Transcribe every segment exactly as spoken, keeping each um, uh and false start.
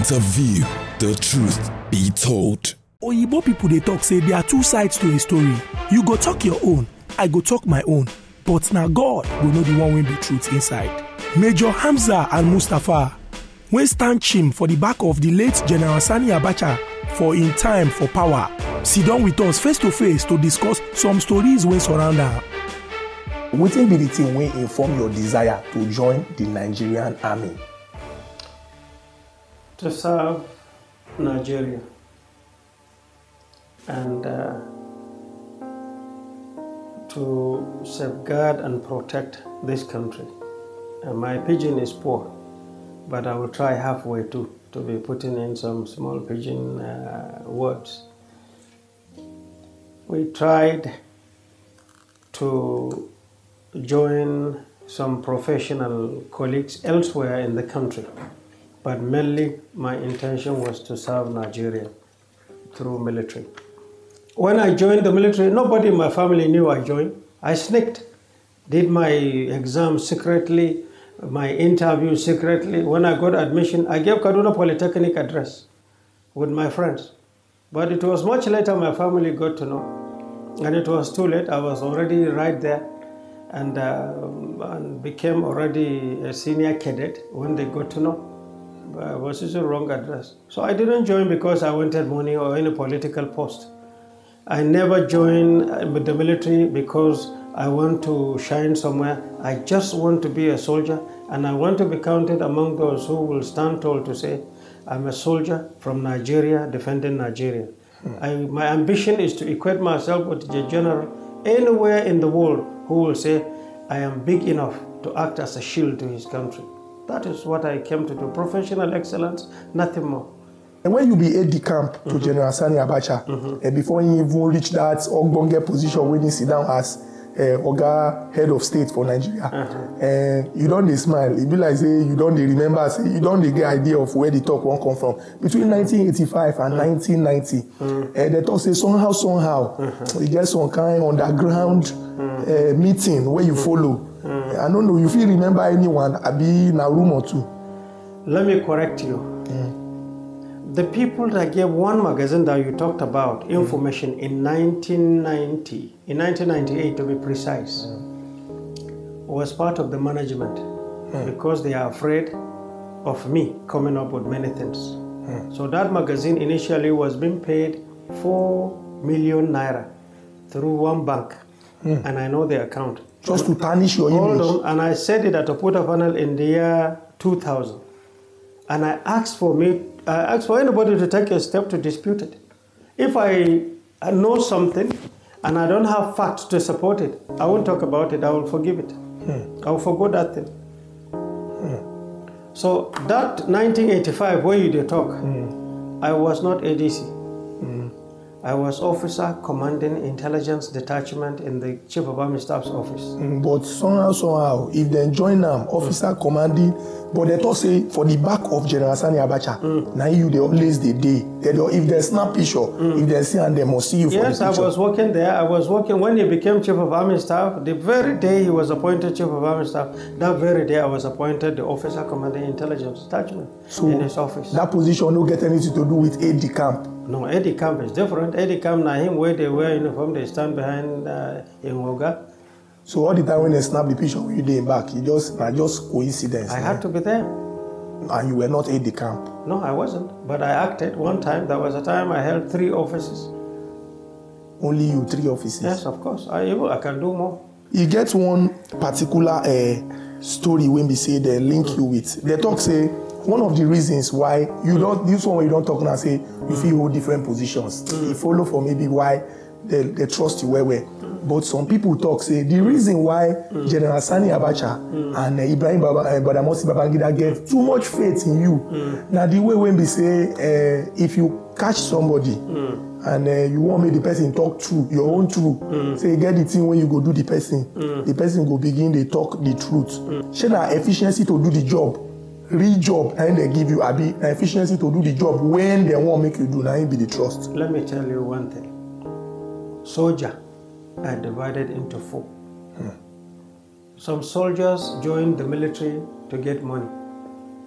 point of view, the truth be told. Oyibo people they talk say there are two sides to a story. You go talk your own, I go talk my own. But now God will know the one with the truth inside. Major Hamza Al-Mustapha, when stand chim for the back of the late General Sani Abacha for in time for power, sit down with us face to face to discuss some stories when surround her. What will be the thing when inform your desire to join the Nigerian army? To serve Nigeria and uh, to safeguard and protect this country. Uh, my pidgin is poor, but I will try halfway too to be putting in some small pidgin uh, words. We tried to join some professional colleagues elsewhere in the country, but mainly my intention was to serve Nigeria through military. When I joined the military, nobody in my family knew I joined. I sneaked, did my exam secretly, my interview secretly. When I got admission, I gave Kaduna Polytechnic address with my friends. But it was much later my family got to know. And it was too late. I was already right there and, uh, and became already a senior cadet when they got to know. I was using the wrong address. So I didn't join because I wanted money or any political post. I never joined the military because I want to shine somewhere. I just want to be a soldier, and I want to be counted among those who will stand tall to say, I'm a soldier from Nigeria defending Nigeria. Hmm. I, my ambition is to equate myself with the general anywhere in the world who will say, I am big enough to act as a shield to his country. That is what I came to do. Professional excellence, nothing more. And when you be aide-de-camp mm-hmm. to General Sani Abacha, mm-hmm. uh, before you even reach that Ogbonge position when you sit down as uh, Oga head of state for Nigeria, uh-huh. uh, you don't smile. It be like say you don't remember, say you don't get idea of where the talk won't come from. Between nineteen eighty-five and uh-huh. nineteen ninety, uh-huh. uh, they talk say somehow, somehow, uh-huh. you get some kind of underground uh-huh. uh, meeting where you follow. Uh-huh. I don't know, you feel remember anyone, I be in a room or two. Let me correct you. Mm. The people that gave one magazine that you talked about information mm. in nineteen ninety, in nineteen ninety-eight to be precise, mm. was part of the management mm. because they are afraid of me coming up with many things. Mm. So that magazine initially was being paid four million naira through one bank, mm. and I know the account. Just to tarnish your Hold image. On, and I said it at a Porta panel in the year two thousand. And I asked for me, I asked for anybody to take a step to dispute it. If I know something and I don't have facts to support it, I won't talk about it, I will forgive it. Hmm. I will forgo that thing. Hmm. So that nineteen eighty-five, where you did talk, hmm. I was not A D C. Hmm. I was officer commanding intelligence detachment in the Chief of Army Staff's office. Mm, but somehow, somehow, if they join them, officer mm. commanding, but they talk say for the back of General Sani Abacha, mm. now you they always the day. They do, if they snap picture, mm. if they see and they must see you for yes, the picture. Yes, I was working there. I was working when he became Chief of Army Staff. The very day he was appointed Chief of Army Staff, that very day I was appointed the officer commanding intelligence detachment so in his office. That position don't get anything to do with aide-de-camp. No, aide-de-camp is different. Aide-de-camp, now him where they wear uniform, they stand behind uh, in Woga. So all the time when they snap the picture with you there back, you just not just coincidence. I yeah? had to be there. And you were not aide-de-camp? No, I wasn't. But I acted one time. There was a time I held three offices. Only you, three offices? Yes, of course. I, I can do more. You get one particular uh, story when we say they link mm. you with. They talk say, one of the reasons why you don't, this one you don't talk now say, you feel hold different positions. Mm. You follow for maybe why they, they trust you well, well. Mm. But some people talk, say, the reason why mm. General Sani Abacha mm. and uh, Ibrahim Baba, uh, Badamosi Babangida gave too much faith in you. Mm. Now the way when we say, uh, if you catch somebody mm. and uh, you want me the person talk true, your own truth, mm. say get the thing when you go do the person, mm. the person go begin, they talk the truth. Mm. Share that efficiency to do the job. Real job and they give you a bit efficiency to do the job when they want to make you do now be the trust. Let me tell you one thing. Soldier are divided into four. Hmm. Some soldiers join the military to get money.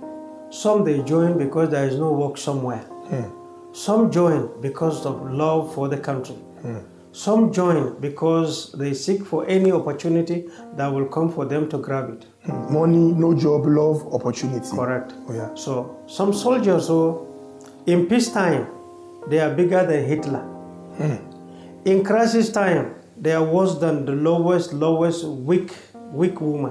Some they join because there is no work somewhere. Mm. Some join because of love for the country. Mm. Some join because they seek for any opportunity that will come for them to grab it. Mm. Money, no job, love, opportunity. Correct. Oh, yeah. So some soldiers, so in peacetime, they are bigger than Hitler. Mm. In crisis time, they are worse than the lowest, lowest, weak, weak woman.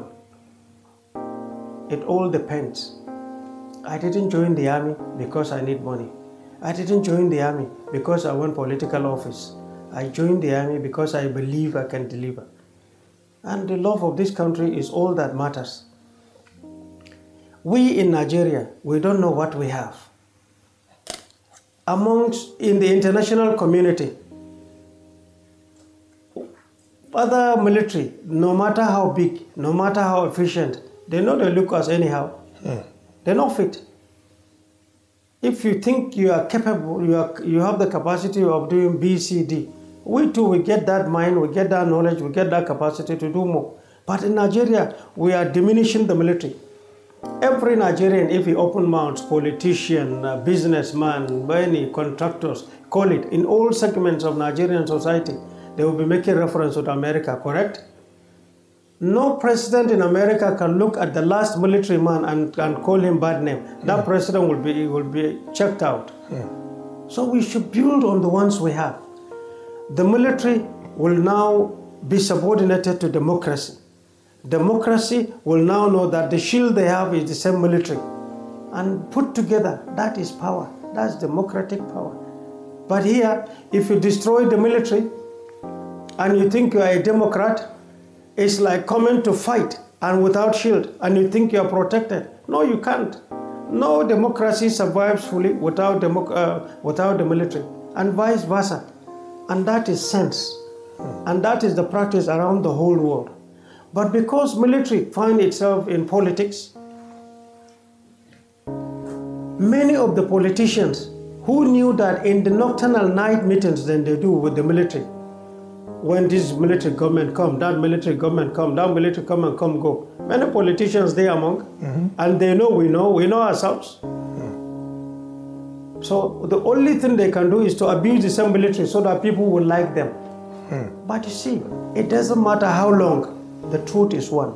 It all depends. I didn't join the army because I need money. I didn't join the army because I want political office. I joined the army because I believe I can deliver. And the love of this country is all that matters. We in Nigeria, we don't know what we have. Amongst, in the international community, other military, no matter how big, no matter how efficient, they know they look us anyhow. Hmm. They're not fit. If you think you are capable, you, are, you have the capacity of doing B, C, D, we too, we get that mind, we get that knowledge, we get that capacity to do more. But in Nigeria, we are diminishing the military. Every Nigerian, if he open mouths, politician, uh, businessman, many contractors, call it, in all segments of Nigerian society, they will be making reference to America, correct? No president in America can look at the last military man and, and call him bad name. That mm. president will be, will be checked out. Mm. So we should build on the ones we have. The military will now be subordinated to democracy. Democracy will now know that the shield they have is the same military. And put together, that is power. That's democratic power. But here, if you destroy the military and you think you are a Democrat, it's like coming to fight and without shield, and you think you are protected. No, you can't. No democracy survives fully without, democ uh, without the military, and vice versa. And that is sense. And that is the practice around the whole world. But because military find itself in politics, many of the politicians who knew that in the nocturnal night meetings that they do with the military, when this military government come, that military government come, that military come and come go. Many politicians they among, mm-hmm. and they know we know, we know ourselves. Mm. So the only thing they can do is to abuse the same military so that people will like them. Mm. But you see, it doesn't matter how long, the truth is one.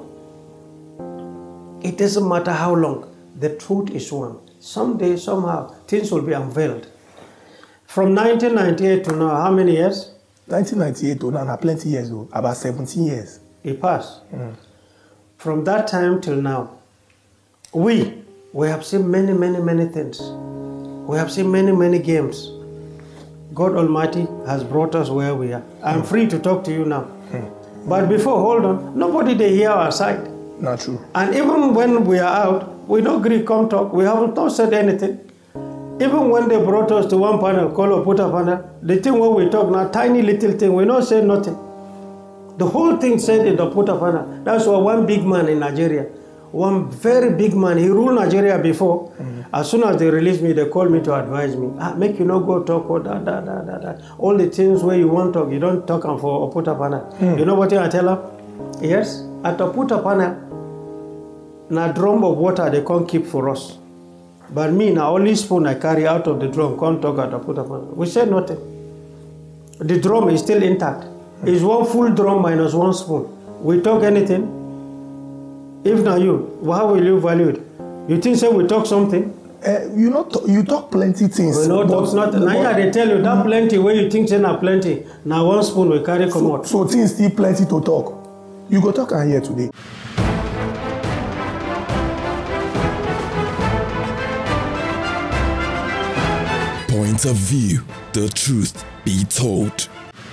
It doesn't matter how long, the truth is one. Someday, somehow, things will be unveiled. From nineteen ninety-eight to now, how many years? nineteen ninety-eight to now, plenty years though, about seventeen years. It passed. Mm. From that time till now, we, we have seen many, many, many things. We have seen many, many games. God Almighty has brought us where we are. I'm mm. free to talk to you now. Mm. But before, hold on, nobody they hear our side. Not true. And even when we are out, we don't agree, come talk. We haven't not said anything. Even when they brought us to one panel, call or put a panel, the thing when we talk now, tiny little thing, we not say nothing. The whole thing said in the put a panel. That's why one big man in Nigeria, one very big man, he ruled Nigeria before. Mm-hmm. As soon as they release me, they call me to advise me. Ah, make you not go talk or da da da da da. All the things where you want to talk, you don't talk and for or put a panel. Mm. You know what I tell her? Yes, at the put a panel, na drum of water they can't keep for us. But me, now only spoon I carry out of the drum, can't talk at the put up. We said nothing. The drum is still intact. It's one full drum minus one spoon. We talk anything. If not you, how will you value it? You think say we talk something? Uh, you not you talk plenty things. We no talk nothing. Now yeah, they tell you that plenty where you think say na plenty. Now one spoon we carry come so, out. So things still plenty to talk. You go talk and here today. Point of view, the truth be told.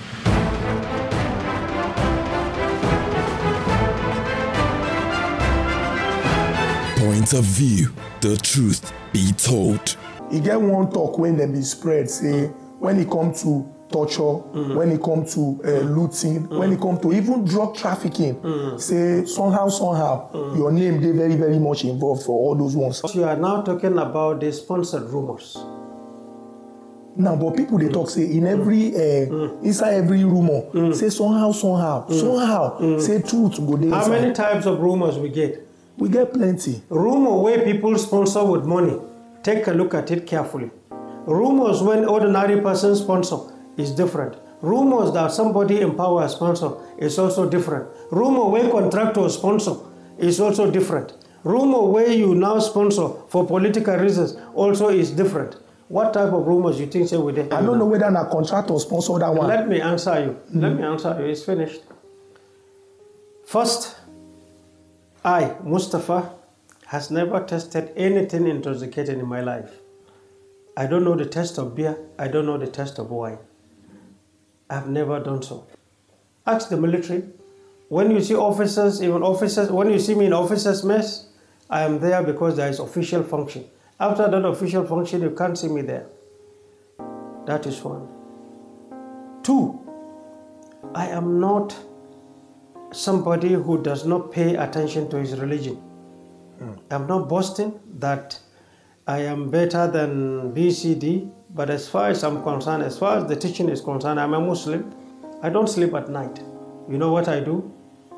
Point of view, the truth be told. You get one talk when they be spread, say, when it comes to torture, mm-hmm. when it comes to uh, looting, mm-hmm. when it comes to even drug trafficking, mm-hmm. say, somehow, somehow, mm-hmm. your name, they very, very much involved for all those ones. You are now talking about the sponsored rumors. Now, but people they talk say in every uh, mm. inside every rumor mm. say somehow, somehow, mm. somehow mm. say truth go there. How inside. many types of rumors we get? We get plenty. Rumor where people sponsor with money, take a look at it carefully. Rumors when ordinary person sponsor is different. Rumors that somebody in power sponsor is also different. Rumor where contractor sponsor is also different. Rumor where you now sponsor for political reasons also is different. What type of rumors you think say with it? I don't know whether a contractor sponsor that one. Let me answer you. Mm-hmm. Let me answer you. It's finished. First, I, Mustapha, has never tested anything intoxicating in my life. I don't know the taste of beer. I don't know the taste of wine. I've never done so. Ask the military. When you see officers, even officers, when you see me in officers' mess, I am there because there is official function. After that official function, you can't see me there. That is one. Two, I am not somebody who does not pay attention to his religion. Mm. I'm not boasting that I am better than B C D, but as far as I'm concerned, as far as the teaching is concerned, I'm a Muslim. I don't sleep at night. You know what I do?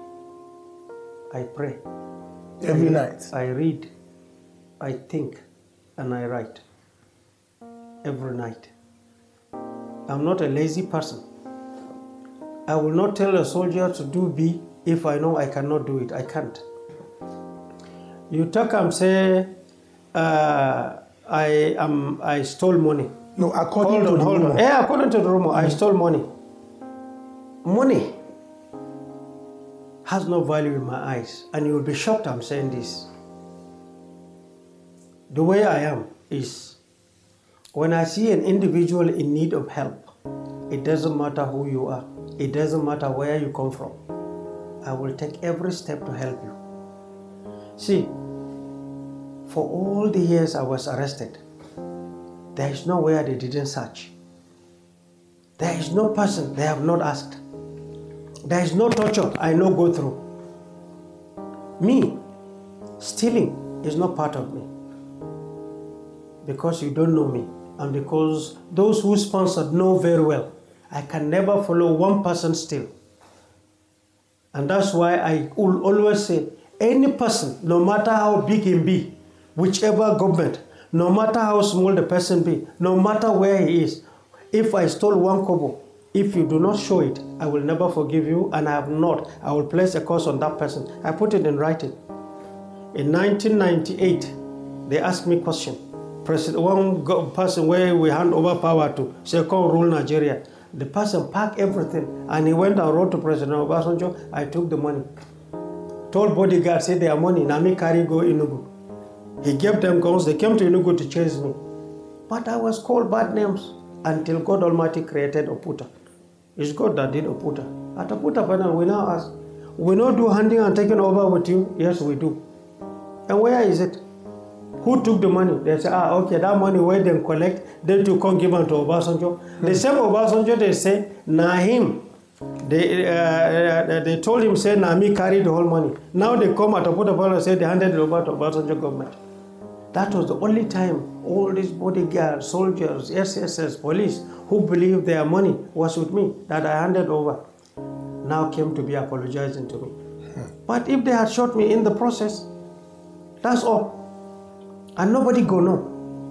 I pray. Every I, night? I read, I think, and I write. Every night. I'm not a lazy person. I will not tell a soldier to do B if I know I cannot do it. I can't. You talk and say, uh, I am. I stole money. No, according hold to on, the hold rumor. on. Yeah, according to the rumor, mm-hmm. I stole money. Money has no value in my eyes, and you will be shocked I'm saying this. The way I am is, when I see an individual in need of help, it doesn't matter who you are. It doesn't matter where you come from. I will take every step to help you. See, for all the years I was arrested, there is nowhere they didn't search. There is no person they have not asked. There is no torture I no go through. Me, stealing is not part of me. Because you don't know me, and because those who sponsored know very well, I can never follow one person steal. And that's why I will always say, any person, no matter how big he be, whichever government, no matter how small the person be, no matter where he is, if I stole one kobo, if you do not show it, I will never forgive you, and I have not. I will place a curse on that person. I put it in writing. In nineteen ninety-eight, they asked me a question. President, one person where we hand over power to, say, come rule Nigeria. The person packed everything, and he went and wrote to President Obasanjo, I took the money. Told bodyguards, say their money, Nami carry go Enugu. He gave them guns, they came to Enugu to chase me. But I was called bad names until God Almighty created Oputa. It's God that did Oputa. At Oputa panel, we now ask, we not do handing and taking over with you? Yes, we do. And where is it? Who took the money? They say, ah, okay, that money where they collect, they too can't give them to Obasanjo. Hmm. The same Obasanjo, they say, nah him. They, uh, they told him, say, nah me carry the whole money. Now they come at Oputa panel and say they handed it over to Obasanjo government. That was the only time all these bodyguards, soldiers, S S S, police, who believed their money was with me, that I handed over, now came to be apologizing to me. Hmm. But if they had shot me in the process, that's all. And nobody go know.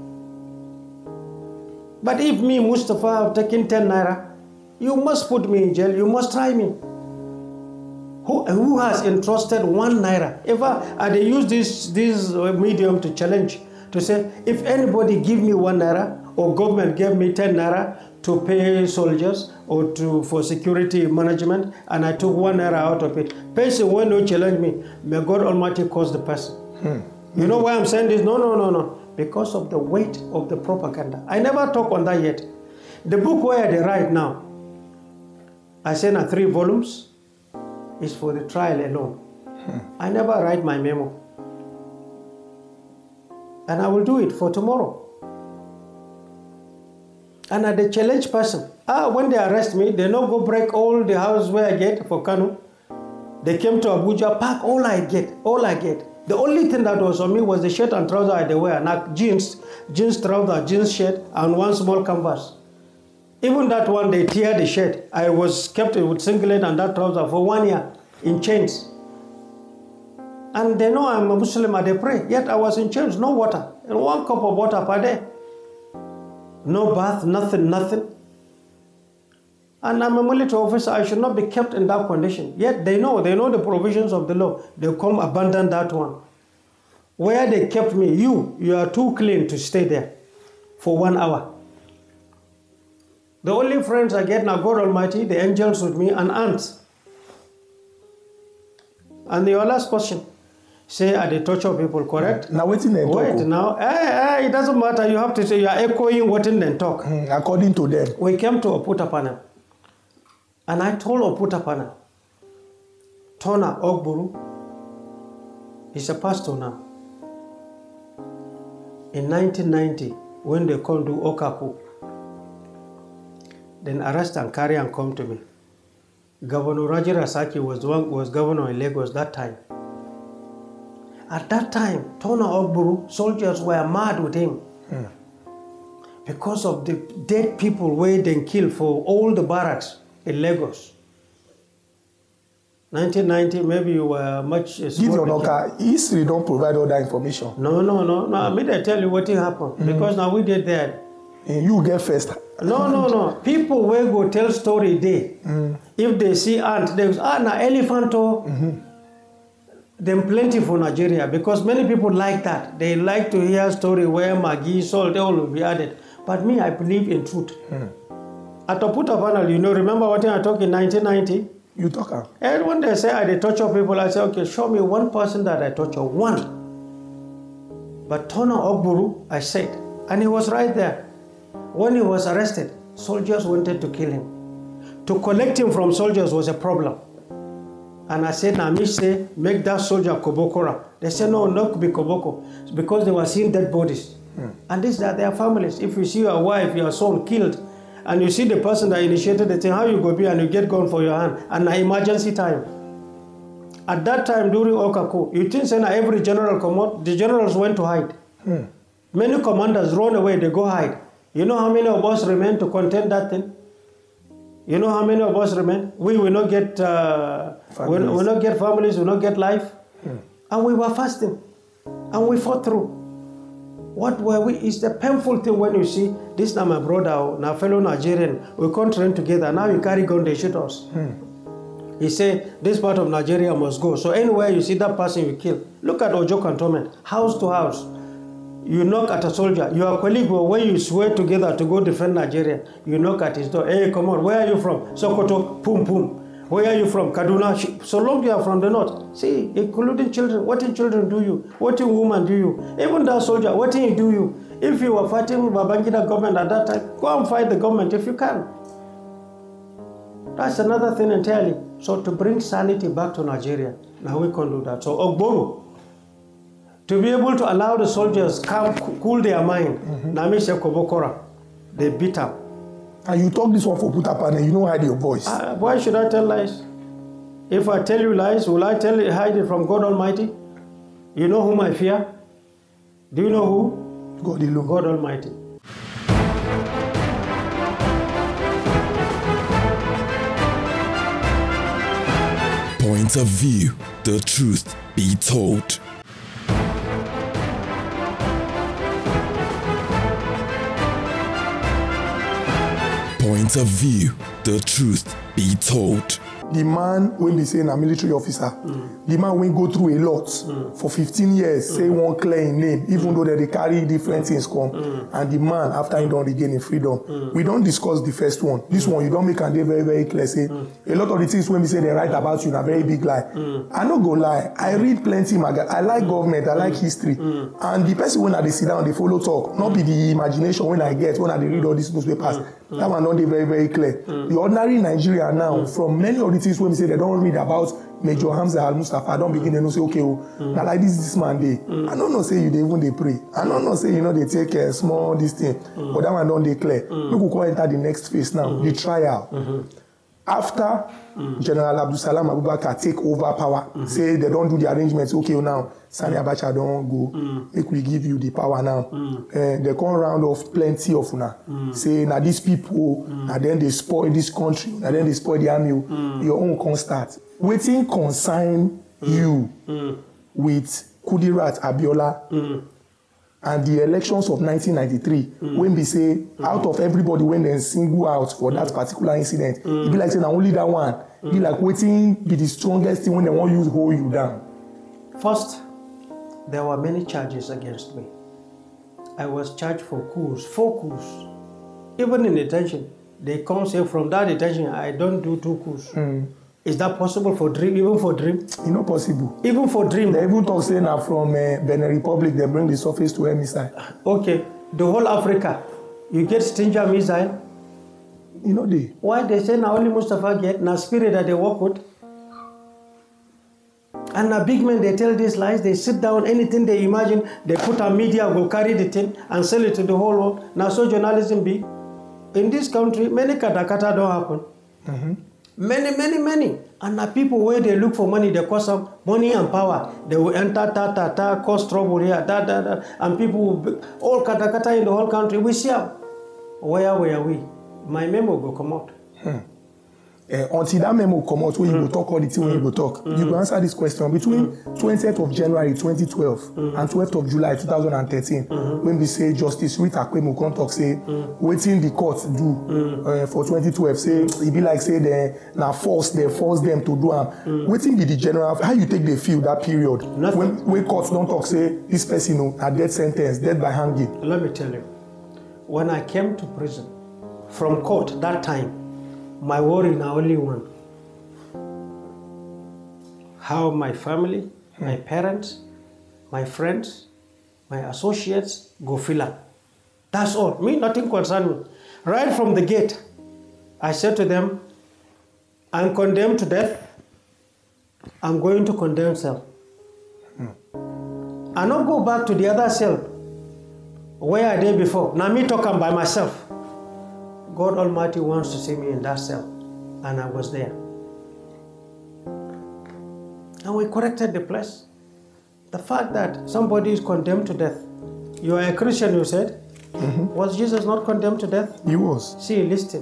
But if me, Mustapha, have taken ten naira, you must put me in jail, you must try me. Who, who has entrusted one naira? If I, and they use this, this medium to challenge, to say, if anybody give me one naira, or government gave me ten naira to pay soldiers, or to for security management, and I took one naira out of it, person will not challenge me, may God Almighty cause the person. Hmm. You know why I'm saying this? No, no, no, no. Because of the weight of the propaganda. I never talk on that yet. The book where they write now, I send a three volumes, is for the trial alone. Hmm. I never write my memo. And I will do it for tomorrow. And at the challenge person, ah, when they arrest me, they not go break all the house where I get for Kanu. They came to Abuja, pack all I get, all I get. The only thing that was on me was the shirt and trouser I wear, and jeans, jeans trouser, jeans shirt, and one small canvas. Even that one, they tear the shirt. I was kept with singlet and that trouser for one year in chains. And they know I'm a Muslim and they pray. Yet I was in church, no water. And one cup of water per day. No bath, nothing, nothing. And I'm a military officer, I should not be kept in that condition. Yet they know, they know the provisions of the law. They come abandon that one. Where they kept me, you, you are too clean to stay there for one hour. The only friends I get now, God Almighty, the angels with me, and ants. And your last question, say are they torture people, correct? Now waiting they talk. Wait, now, eh, eh, it doesn't matter, you have to say, you are echoing what in them talk. Mm, according to them. We came to Oputapana. And I told Oputapana, Tona Ogboru is a pastor now. In nineteen ninety, when they come to Okaku, then arrest and carry and come to me. Governor Raji Rasaki was, one, was governor in Lagos that time. At that time, Tona Ogboru, soldiers were mad with him. Mm. Because of the dead people where they killed for all the barracks in Lagos. nineteen ninety, maybe you were much uh, Give your knocker. History don't provide all that information. No, no, no, no. I mean, I tell you what happened. Mm-hmm. Because now we did that. And you get first. No, no, no. People will go tell story day. Mm. If they see ant, they go, ah, na elephanto. Mm-hmm. Then plenty for Nigeria. Because many people like that. They like to hear story where Maggi, salt, all will be added. But me, I believe in truth. Mm. At Oputapana, you know, remember what I talked in nineteen ninety? You talk out. And when they say I they torture people, I say, okay, show me one person that I torture. One. But Tona Ogboru, I said, and he was right there. When he was arrested, soldiers wanted to kill him. To collect him from soldiers was a problem. And I said, Nami say, make that soldier koboko. They said, no, not be koboko. It's because they were seeing dead bodies. Hmm. And these are their families. If you see your wife, your son killed, and you see the person that initiated the thing, how you go be and you get gun for your hand, and an emergency time. At that time during Okaku, you think that every general come out, the generals went to hide. Hmm. Many commanders run away, they go hide. You know how many of us remain to contend that thing? You know how many of us remain? We will not get, uh, we will not get families, we will not get life. Hmm. And we were fasting, and we fought through. What were we? It's the painful thing when you see this now my brother, now fellow Nigerian, we can't train together. Now we carry gun, they shoot us. Hmm. He say this part of Nigeria must go. So anywhere you see that person, you kill. Look at Ojo Cantonment, house to house. You knock at a soldier. Your colleague, when you swear together to go defend Nigeria, you knock at his door. Hey, come on, where are you from? Sokoto, pum pum. Where are you from? Kaduna. So long you are from the north. See, including children. What in children do you? What in women do you? Even that soldier, what in do you? If you were fighting Babangida government at that time, go and fight the government if you can. That's another thing entirely. So to bring sanity back to Nigeria, now we can't do that. So Ogboru, to be able to allow the soldiers come cool their mind, Nami mm-hmm. Kobokora, they beat up. And you talk this one for Putapana, you don't hide your voice. Uh, why should I tell lies? If I tell you lies, will I tell you, hide it from God Almighty? You know whom I fear? Do you know who? God alone. God Almighty. Point of view, the truth be told. Point of view, the truth be told. The man, when they say a military officer, mm. the man will go through a lot mm. for fifteen years, mm. say one clear in name, even mm. though they carry different things come. Mm. And the man, after he don't regain his freedom, mm. we don't discuss the first one. This mm. one, you don't make and they very, very clear. Say, mm. a lot of the things when we say they write about you, a very big lie. Mm. I don't go lie. I read plenty magazine. I like mm. government. I like mm. history. Mm. And the person when I they sit down, they follow talk. Mm. Not be the imagination when I get, when I read all these newspapers. Mm. Mm. That one don't be very, very clear. Mm. The ordinary Nigeria now, mm. from many of the things when we say they don't read about Major Hamza, Al-Mustapha, I don't begin to say, okay, oh, mm. now like this, this man, they, mm. I don't know, say you they even they pray. I don't know, say, you know, they take a small, this thing, mm. but that one don't declare. Mm. We could go enter the next phase now, mm-hmm. the trial. Mm-hmm. After mm. General Abdul Salam Abubakar take over power, mm-hmm. say they don't do the arrangements, okay, oh, now, Sani mm. Abacha don't go, mm. make we give you the power now. Mm. Uh, they come round off plenty of una. Mm. Say, now these people, mm. and then they spoil this country, and then they spoil the army, mm. your own can start. Waiting consign mm. you. Mm. with Kudirat Abiola mm. and the elections of nineteen ninety-three, mm. when we say mm. out of everybody when they single out for mm. that particular incident, mm. it be like saying only that one, mm. be like waiting be the strongest thing when they want you to hold you down. First, there were many charges against me. I was charged for coups, four coups. Even in detention, they come say from that detention, I don't do two coups. Mm. Is that possible for dream, even for dream? It's not possible. Even for dream? They even talk saying now from uh, Benin Republic, they bring the surface to air missile. Okay, the whole Africa, you get Stinger missile? You know they. Why they say now only Mustapha get, now spirit that they work with? And now big men, they tell these lies, they sit down, anything they imagine, they put on media, will carry the thing and sell it to the whole world. Now so journalism be. In this country, many katakata don't happen. Mm-hmm. Many, many, many. And now people where they look for money, they cause some money and power. They will enter, ta, ta, ta, cause trouble here, da, da, da. And people will be, all katakata in the whole country. We see how. Where were we? My memo will come out. Hmm. Uh, until that memo come out, where mm. you go talk all the thing, mm. when you go talk, mm. you go answer this question. Between mm. twentieth of January twenty twelve mm. and twelfth of July two thousand thirteen, mm-hmm. when we say Justice Rita Kwemo come talk, say, mm. waiting the court do mm. uh, for twenty twelve, say, it be like, say, they now force, they force them to do them. Mm. Waiting be the general, how you take the feel that period? Nothing. When, when courts don't talk, say, this person, you know, a death sentence, death by hanging. Let me tell you, when I came to prison from court that time, my worry now only one. How my family, hmm. my parents, my friends, my associates go fill up. That's all. Me, nothing concern me. Right from the gate, I said to them, I'm condemned to death. I'm going to condemn cell. Hmm. I not go back to the other cell. Where are they before? Now me talking by myself. God Almighty wants to see me in that cell. And I was there. And we corrected the place. The fact that somebody is condemned to death. You are a Christian, you said? Mm-hmm. Was Jesus not condemned to death? He was. See, listen.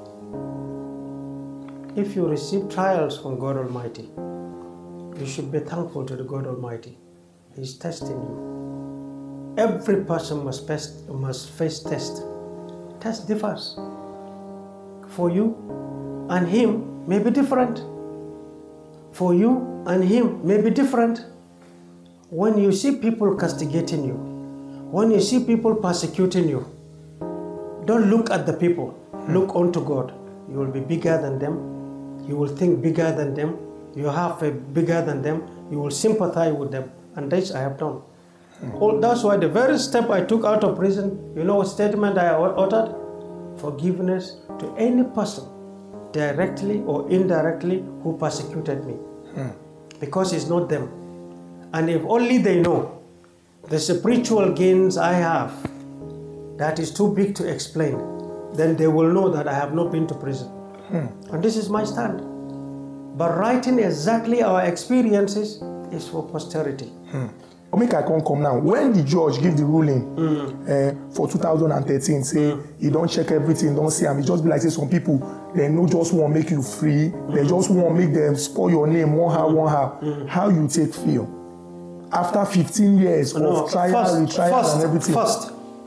If you receive trials from God Almighty, you should be thankful to the God Almighty. He's testing you. Every person must face, must face test. Test differs. For you and him may be different. For you and him may be different. When you see people castigating you, when you see people persecuting you, don't look at the people. Hmm. Look unto God. You will be bigger than them. You will think bigger than them. You have a bigger than them. You will sympathize with them. And this I have done. Hmm. Well, that's why the very step I took out of prison, you know what statement I uttered? Forgiveness to any person, directly or indirectly, who persecuted me. Hmm. Because it's not them. And if only they know the spiritual gains I have, that is too big to explain, then they will know that I have not been to prison. Hmm. And this is my stand. But writing exactly our experiences is for posterity. Hmm. Make I come come now. When the judge give the ruling mm. uh, for two thousand thirteen, say mm. he don't check everything, don't see, and it just be like say some people they no just want to make you free, mm. they just want to make them spoil your name one how one how. Mm. How you take feel after fifteen years no, of trial, first, retrial, first, and everything? First,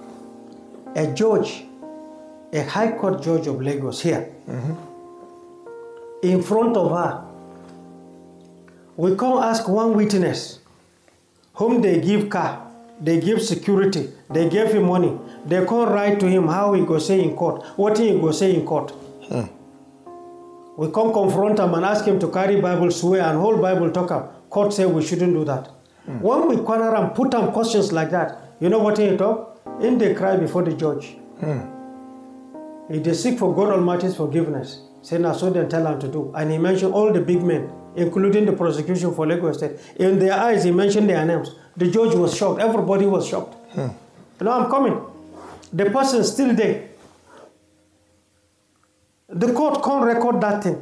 a judge, a high court judge of Lagos here, mm-hmm. in front of her, we can't ask one witness whom they give car, they give security, they gave him money. They can't write to him how he go say in court, what he go say in court. Hmm. We can't confront him and ask him to carry Bible, swear, and whole Bible talk up. Court say we shouldn't do that. Hmm. When we corner and put on questions like that, you know what he talk? In they cry before the judge. Hmm. He they seek for God Almighty's forgiveness. Say now so they tell him to do. And he mentioned all the big men, including the prosecution for Lagos State. In their eyes, he mentioned their names. The judge was shocked. Everybody was shocked. Hmm. You know, I'm coming. The person is still there. The court can't record that thing.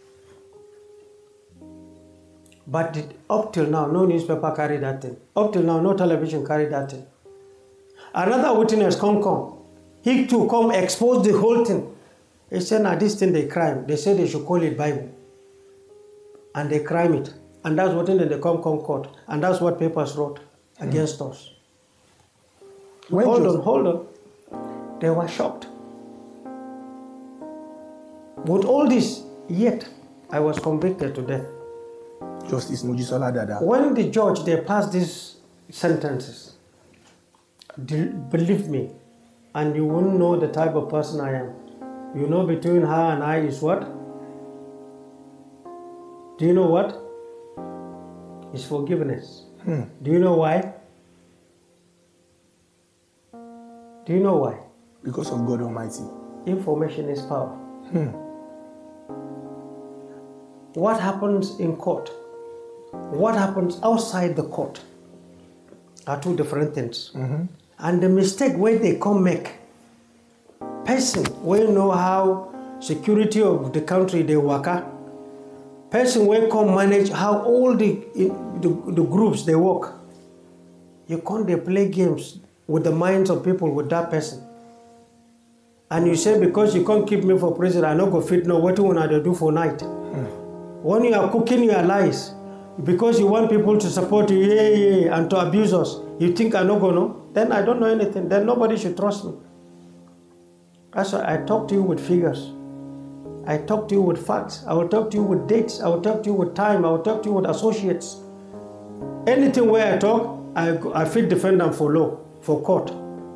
But it, up till now, no newspaper carried that thing. Up till now, no television carried that thing. Another witness come come. He too come expose the whole thing. He said, now this thing they crime. They say they should call it Bible. And they crime it. And that's what in the come come court. And that's what papers wrote against mm. us. When hold on, hold on. They were shocked. With all this, yet I was convicted to death. Justice Mojisola Dada. When the judge, they passed these sentences, believe me, and you won't know the type of person I am. You know between her and I is what? Do you know what? It's forgiveness. Hmm. Do you know why? Do you know why? Because of God Almighty. Information is power. Hmm. What happens in court, what happens outside the court are two different things. Mm-hmm. And the mistake where they come make, person will know how security of the country they work at, person will come manage how all the, the, the groups they work. You can't they play games with the minds of people with that person. And you say, because you can't keep me for president, I not go fit no what you want to do for night. Mm. When you are cooking your lies, because you want people to support you, yeah, yeah, and to abuse us, you think I not go know? Then I don't know anything. Then nobody should trust me. That's why I talk to you with figures. I talk to you with facts. I will talk to you with dates. I will talk to you with time. I will talk to you with associates. Anything where I talk, I, I fit defend them for law, for court.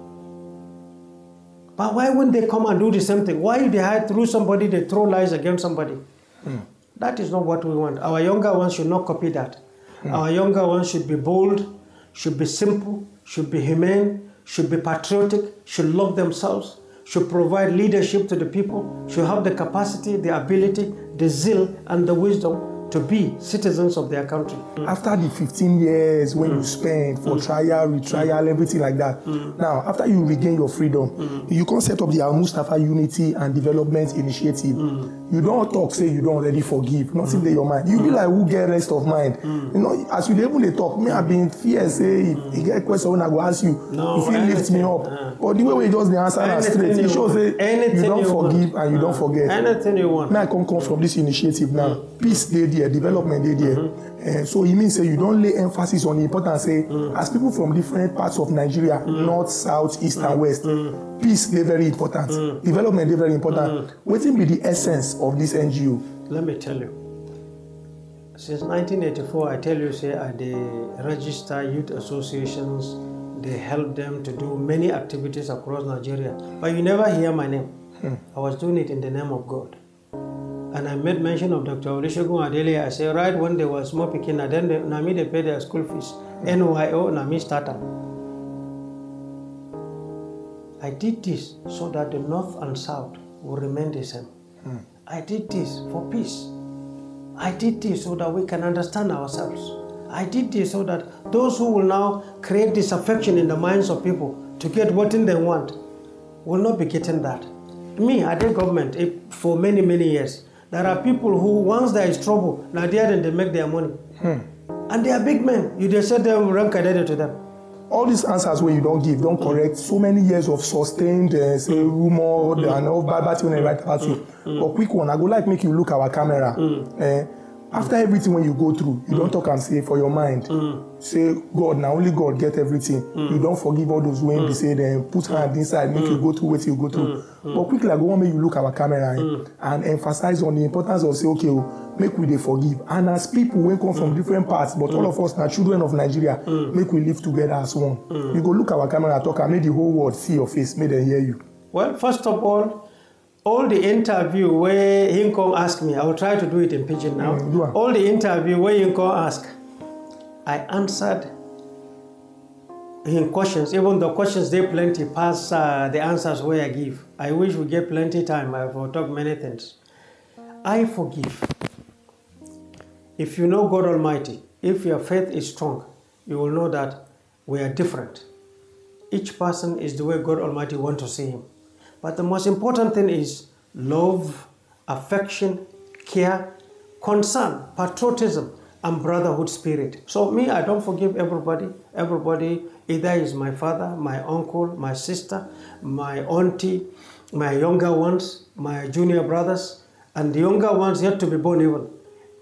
But why wouldn't they come and do the same thing? Why they hide through somebody, they throw lies against somebody? Mm. That is not what we want. Our younger ones should not copy that. Mm. Our younger ones should be bold, should be simple, should be humane, should be patriotic, should love themselves, should provide leadership to the people, should have the capacity, the ability, the zeal, and the wisdom to be citizens of their country. Mm. After the fifteen years when mm. you spend for mm. trial, retrial, mm. everything like that, mm. now, after you regain your freedom, mm. you can set up the Al-Mustapha Unity and Development Initiative. Mm. You don't talk, say you don't already forgive, nothing mm. in your mind. You mm. be like, who get rest of mind? Mm. You know, as you even they talk, me, I've been fear, say, if you get a question when I go ask you, no, if you lift me up. Uh, but the way we just the answer are straight, it shows say, you don't you forgive want. and you uh, don't forget. Anything you want. Now I come come from this initiative now. Mm. Peace, they there, development, they there. Mm-hmm. uh, so it means say you don't lay emphasis on the importance, say, mm. as people from different parts of Nigeria, mm. north, south, east, mm. and west, mm. peace, they're very important. Mm. Development, they're very important. Mm. What will be the essence of this N G O? Let me tell you. Since nineteen eighty-four, I tell you, say, I they register youth associations, they help them to do many activities across Nigeria. But you never hear my name. Hmm. I was doing it in the name of God. And I made mention of Doctor Olusegun Adele. I say, right when they were small picking, then they, na me they pay their school fees. Hmm. N Y O, na me started. I did this so that the north and south will remain the same. Hmm. I did this for peace. I did this so that we can understand ourselves. I did this so that those who will now create disaffection in the minds of people to get what they want will not be getting that. Me, I did government for many, many years. There are people who, once there is trouble, now they are they make their money. Hmm. And they are big men. You just said them rank added to them. All these answers where you don't give, don't correct. So many years of sustained, uh, say, rumor, mm. and all bad, bad thing mm. right about you. Mm. But quick one, I go like make you look our camera. Mm. Uh, after everything when you go through, you mm. don't talk and say for your mind. Mm. Say, God, now only God get everything. Mm. You don't forgive all those when mm. they say them, put hand inside, make mm. you go through what you go through. Mm. But quickly, I go on make you look our camera mm. and emphasize on the importance of say, okay, well, make we they forgive. And as people when come from mm. different parts, but mm. all of us are children of Nigeria, mm. make we live together as one. Mm. You go look our camera, talk, and make the whole world see your face, make them hear you. Well, first of all, all the interview where he come ask me, I will try to do it in pidgin now. Mm, all the interview where he come ask, I answered him questions, even the questions they plenty pass uh, the answers where I give. I wish we get plenty time. I will talk many things. I forgive. If you know God Almighty, if your faith is strong, you will know that we are different. Each person is the way God Almighty wants to see him. But the most important thing is love, affection, care, concern, patriotism, and brotherhood spirit. So me, I don't forgive everybody. Everybody either is my father, my uncle, my sister, my auntie, my younger ones, my junior brothers, and the younger ones yet to be born even.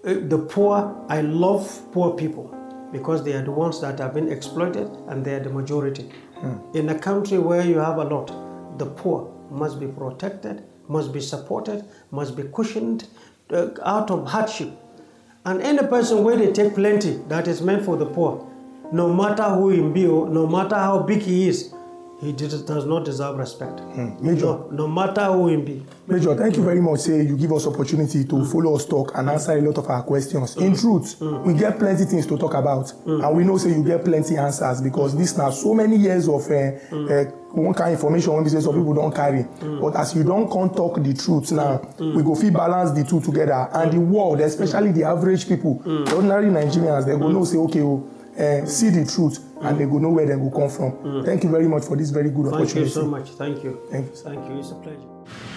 the poor, I love poor people because they are the ones that have been exploited and they are the majority. Mm. In a country where you have a lot, the poor must be protected, must be supported, must be cushioned uh, out of hardship. And any person where they take plenty that is meant for the poor, no matter who he be, no matter how big he is, he does not deserve respect. Mm. Major. No, no matter who he be. Major, thank you very much. Say you give us opportunity to mm. follow us talk and answer a lot of our questions. Mm. In truth, mm. we get plenty things to talk about, mm. and we know say you get plenty answers because this now so many years of uh, mm. uh, one kind of information when we say some people don't carry. Mm. But as you don't come talk the truth now, mm. we go feel balance the two together, and mm. the world, especially mm. the average people, mm. the ordinary Nigerians, they go mm. know say okay. Oh, Uh, see the truth mm. and they go know where they will come from. Mm. Thank you very much for this very good Thank opportunity. Thank you so much. Thank you. Thank you. Thank you. It's a pleasure.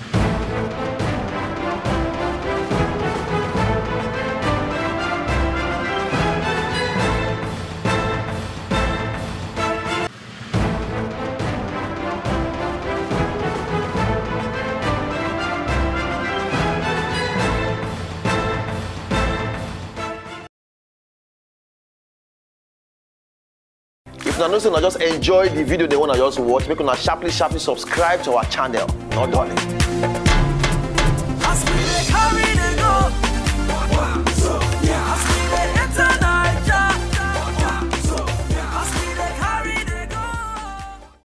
If you know, just enjoy the video they want to just watch, make una sharply, sharply subscribe to our channel. Not darling.